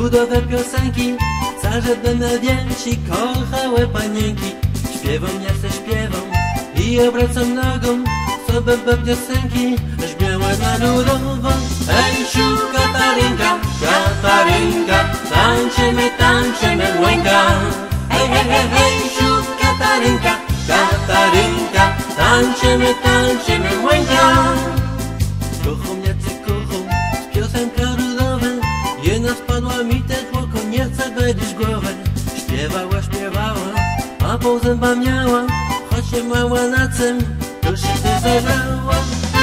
ludowe piosenki. Chcę, żeby me dzieci kochały panienki. Śpiewam, ja se śpiewam i obracam nogą. Sobie be piosenki śpiewa na ludową. Hejsiu, Katarynka, Katarynka, tańczymy, tańczymy, łęka. Hej, hej, hej, hejsiu, Katarynka, Katarynka, tańczymy, tańczymy, łęka. Kocham, ja cię kocham, z piosenka ludowa. Jedna spadła mi też w oko, nie chcę będziesz głowę. Śpiewała, śpiewała, a po zęba miała. Choć się mała na cem, to się ty zabrała.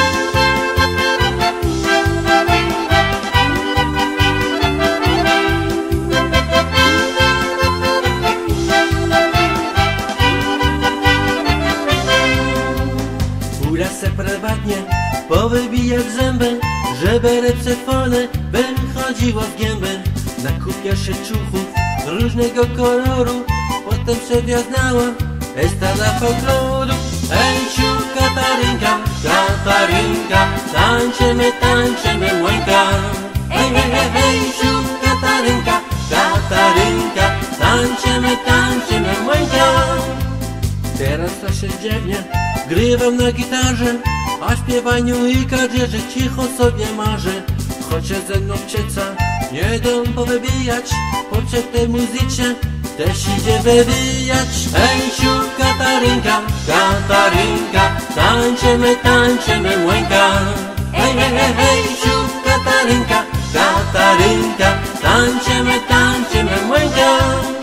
Ura se prywatnie powybijać zęby, żeby lepsze fony wychodziło w gębę. Nakupia się ciuchów różnego koloru, potem przewiaznała estada folkloru. Hejsiu, Katarynka, Katarynka, tańczymy, tańczymy, łęka. Hej, hej, hej, hejsiu, Katarynka, Katarynka, tańczymy, tańczymy, łęka. Teraz to się dziewnie, grywam na gitarze, a śpiewaniu i karierze cicho sobie marzę. Choć się ze mną pieca, nie dam powybijać, poprzez tej muzyce też idzie wywijać. Hejsiu, Katarynka, Katarynka, tańczymy, tańczymy, łęka. Hej, hej, hej, hejsiu, Katarynka, Katarynka, tańczymy, tańczymy, łęka.